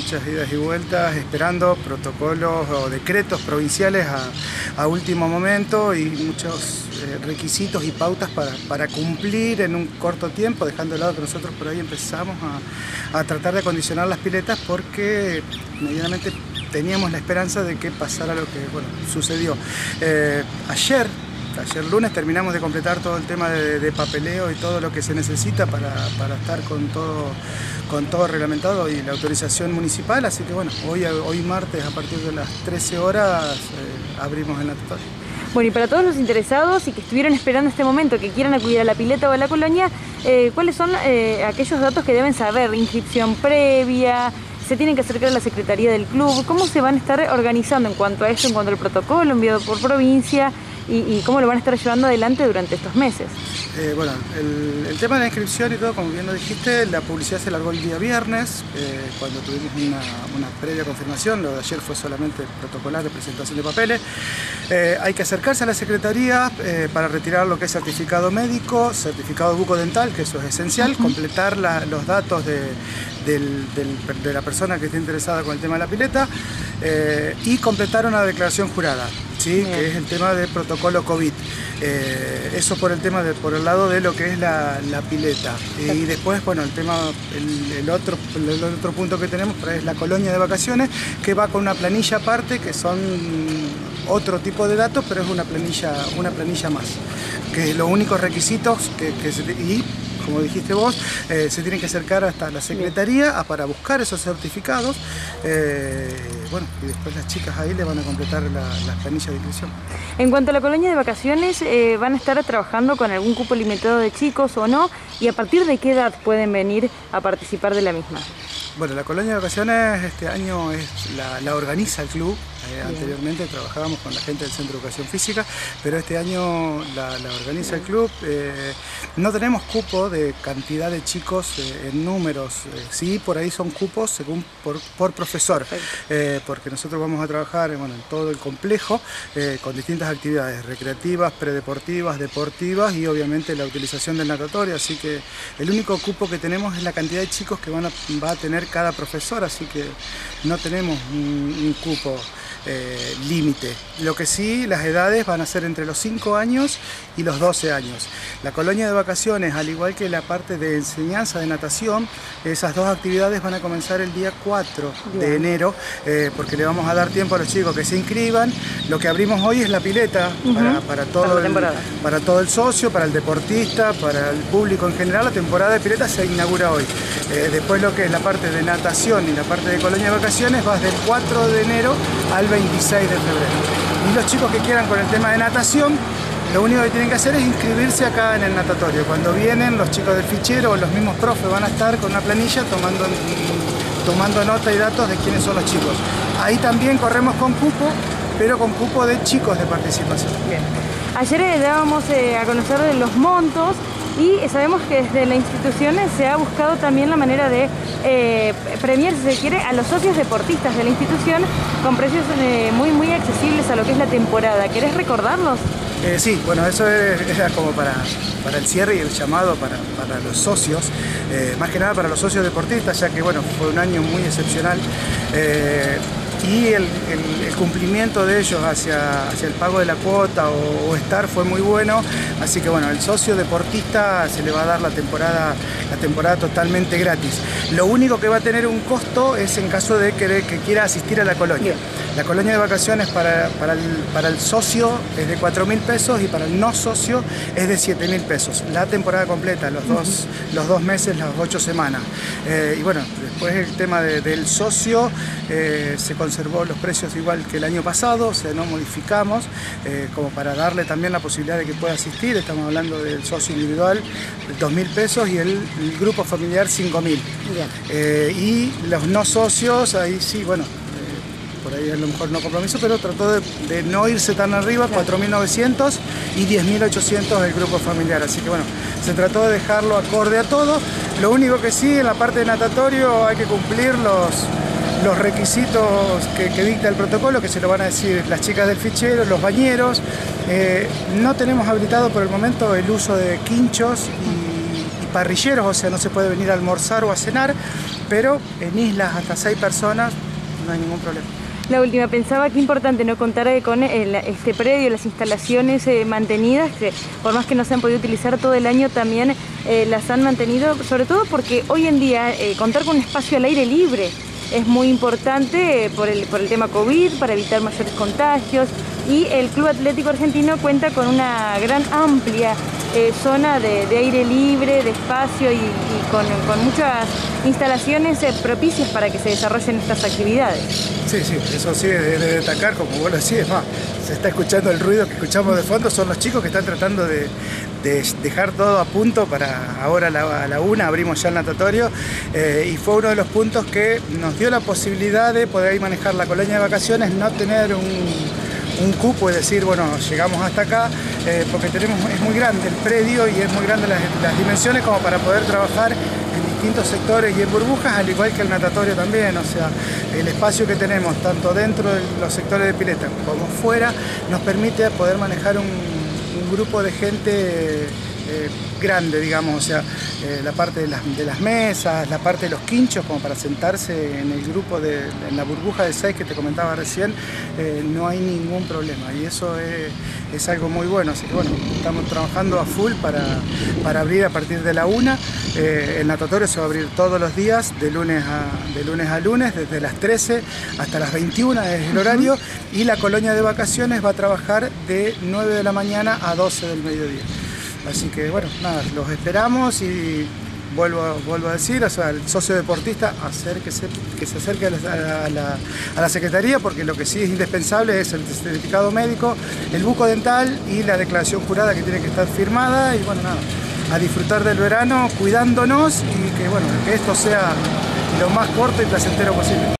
muchas idas y vueltas, esperando protocolos o decretos provinciales a último momento y muchos requisitos y pautas para cumplir en un corto tiempo, dejando de lado que nosotros por ahí empezamos a tratar de acondicionar las piletas porque medianamente teníamos la esperanza de que pasara lo que sucedió. Ayer lunes terminamos de completar todo el tema de papeleo y todo lo que se necesita para estar con todo reglamentado y la autorización municipal, así que bueno, hoy martes a partir de las 13 horas abrimos el natatorio. Bueno, y para todos los interesados y que estuvieron esperando este momento, que quieran acudir a la pileta o a la colonia, ¿cuáles son aquellos datos que deben saber? ¿Inscripción previa? ¿Se tienen que acercar a la secretaría del club? ¿Cómo se van a estar organizando en cuanto a esto, en cuanto al protocolo enviado por provincia? Y cómo lo van a estar llevando adelante durante estos meses. Bueno, el tema de la inscripción y todo, como bien lo dijiste, la publicidad se largó el día viernes, cuando tuvimos una previa confirmación. Lo de ayer fue solamente protocolar de presentación de papeles. Hay que acercarse a la secretaría para retirar lo que es certificado médico, certificado bucodental, que eso es esencial, completar los datos de la persona que esté interesada con el tema de la pileta y completar una declaración jurada. ¿Sí? Que es el tema del protocolo COVID. Eso por el lado de lo que es la pileta. Y después, bueno, el otro punto que tenemos es la colonia de vacaciones, que va con una planilla aparte, que son otro tipo de datos, pero es una planilla más. Que los únicos requisitos como dijiste vos, se tienen que acercar hasta la secretaría para buscar esos certificados. Bueno, y después las chicas ahí le van a completar las planillas de inscripción. En cuanto a la colonia de vacaciones, ¿van a estar trabajando con algún cupo limitado de chicos o no? ¿Y a partir de qué edad pueden venir a participar de la misma? Bueno, la colonia de vacaciones este año la organiza el club. Anteriormente trabajábamos con la gente del Centro de Educación Física, pero este año la organiza el club. No tenemos cupo de cantidad de chicos en números. Sí, por ahí son cupos según por profesor, porque nosotros vamos a trabajar en todo el complejo con distintas actividades recreativas, predeportivas, deportivas y obviamente la utilización del natatorio. Así que el único cupo que tenemos es la cantidad de chicos que va a tener cada profesor, así que no tenemos un cupo límite. Lo que sí, las edades van a ser entre los 5 años y los 12 años. La colonia de vacaciones, al igual que la parte de enseñanza de natación, esas dos actividades van a comenzar el día 4 de enero, porque le vamos a dar tiempo a los chicos que se inscriban. Lo que abrimos hoy es la pileta para todo el socio, para el deportista, para el público en general. La temporada de pileta se inaugura hoy. Después lo que es la parte de natación y la parte de colonia de vacaciones va desde el 4 de enero al 26 de febrero. Y los chicos que quieran con el tema de natación, lo único que tienen que hacer es inscribirse acá en el natatorio. Cuando vienen los chicos del fichero o los mismos profes van a estar con una planilla tomando nota y datos de quiénes son los chicos. Ahí también corremos con cupo, pero con cupo de chicos de participación. Bien. Ayer dábamos a conocer los montos y sabemos que desde la institución se ha buscado también la manera de premiar, si se quiere, a los socios deportistas de la institución con precios muy accesibles a lo que es la temporada. ¿Querés recordarlos? Sí, bueno, eso era como para el cierre y el llamado para los socios, más que nada para los socios deportistas, ya que bueno, fue un año muy excepcional. Y el cumplimiento de ellos hacia el pago de la cuota o estar fue muy bueno, así que bueno, el socio deportista se le va a dar la temporada totalmente gratis. Lo único que va a tener un costo es en caso de que quiera asistir a la colonia. La colonia de vacaciones para el socio es de 4.000 pesos y para el no socio es de 7.000 pesos. La temporada completa, los dos meses, las 8 semanas. Y bueno, después el tema del socio, se conservó los precios igual que el año pasado, o sea, no modificamos, como para darle también la posibilidad de que pueda asistir. Estamos hablando del socio individual, 2.000 pesos y el grupo familiar 5.000. Y los no socios, ahí sí, bueno, por ahí a lo mejor no compromiso, pero trató de no irse tan arriba, 4.900 y 10.800 el grupo familiar. Así que bueno, se trató de dejarlo acorde a todo. Lo único que sí, en la parte de natatorio hay que cumplir los requisitos que dicta el protocolo, que se lo van a decir las chicas del fichero, los bañeros. No tenemos habilitado por el momento el uso de quinchos y parrilleros, o sea, no se puede venir a almorzar o a cenar. pero en islas hasta 6 personas no hay ningún problema. La última, pensaba que importante no contar con este predio, las instalaciones mantenidas, que por más que no se han podido utilizar todo el año, también las han mantenido, sobre todo porque hoy en día contar con un espacio al aire libre es muy importante por el tema COVID, para evitar mayores contagios, y el Club Atlético Argentino cuenta con una gran amplia zona de aire libre, de espacio y con muchas instalaciones propicias para que se desarrollen estas actividades. Sí, eso sí, de destacar, como vos lo decís, más, se está escuchando el ruido que escuchamos de fondo, son los chicos que están tratando de dejar todo a punto para ahora a la 1 abrimos ya el natatorio, y fue uno de los puntos que nos dio la posibilidad de poder manejar la colonia de vacaciones, no tener un cupo, es decir, bueno, llegamos hasta acá, porque es muy grande el predio y es muy grande las dimensiones como para poder trabajar en distintos sectores y en burbujas, al igual que el natatorio también. O sea, el espacio que tenemos tanto dentro de los sectores de pileta como fuera nos permite poder manejar un grupo de gente grande, digamos, o sea, la parte de las mesas, la parte de los quinchos como para sentarse en el grupo, en la burbuja de 6 que te comentaba recién, no hay ningún problema, y eso es algo muy bueno. Así que bueno, estamos trabajando a full para abrir a partir de la 1. El natatorio se va a abrir todos los días, de lunes a lunes, desde las 13 hasta las 21 es el horario, y la colonia de vacaciones va a trabajar de 9 de la mañana a 12 del mediodía. Así que bueno, nada, los esperamos, y vuelvo a decir, o sea, el socio deportista que se acerque a la Secretaría, porque lo que sí es indispensable es el certificado médico, el buco dental y la declaración jurada que tiene que estar firmada. Y bueno, nada, a disfrutar del verano cuidándonos, y que bueno, que esto sea lo más corto y placentero posible.